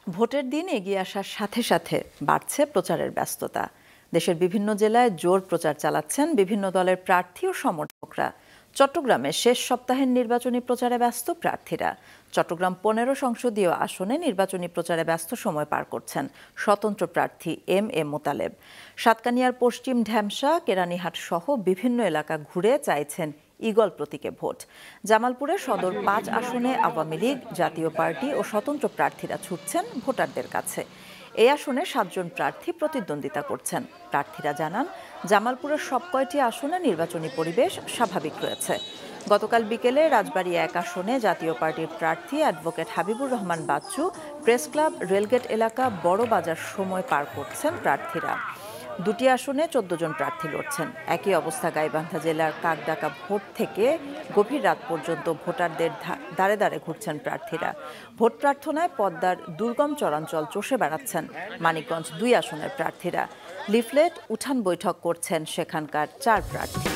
ভোটের দিন এগিয়ে আসার সাথে সাথে বাড়ছে প্রচারের ব্যস্ততা। দেশের বিভিন্ন জেলায় জোর প্রচার চালাচ্ছেন বিভিন্ন দলের প্রার্থী ও সমর্থকরা। চট্টগ্রামে শেষ সপ্তাহের নির্বাচনী প্রচারে ব্যস্ত প্রার্থীরা। চট্টগ্রাম ১৫ সংসদীয় আসনে নির্বাচনী প্রচারে ব্যস্ত সময় পার করছেন স্বতন্ত্র প্রার্থী এম মোতালেব। সাতকানিয়ার পশ্চিম ঢ্যামসা, কেরানীহাট সহ বিভিন্ন এলাকা ঘুরে চাইছেন ঈগল প্রতীকে ভোট। জামালপুরের সদর ৫ আসনে আওয়ামী লীগ, জাতীয় পার্টি ও স্বতন্ত্র প্রার্থীরা ছুটছেন ভোটারদের কাছে। এই আসনে ৭ জন প্রার্থী প্রতিদ্বন্দ্বিতা করছেন। প্রার্থীরা জানান, জামালপুরের সব কয়টি আসনে নির্বাচনী পরিবেশ স্বাভাবিক রয়েছে। গতকাল বিকেলে রাজবাড়ী ১ আসনে জাতীয় পার্টির প্রার্থী advocate Habibur Rahman Bachchu press club, rail gate এলাকা, বড় বাজার সময় পার করছেন প্রার্থীরা। দুটি আসনে ১৪ জন প্রার্থী লড়ছেন। একই অবস্থা গাইবান্ধা জেলার কাকডাকা ভোট থেকে গভীর রাত পর্যন্ত ভোটারদের দাঁড়ে দাঁড়ে ঘুরছেন প্রার্থীরা। ভোট প্রার্থনায় পদ্মার দুর্গম চরাঞ্চল চষে বেড়াচ্ছেন মানিকগঞ্জ ২ আসনের প্রার্থীরা। লিফলেট, উঠান বৈঠক করছেন সেখানকার ৪ প্রার্থী।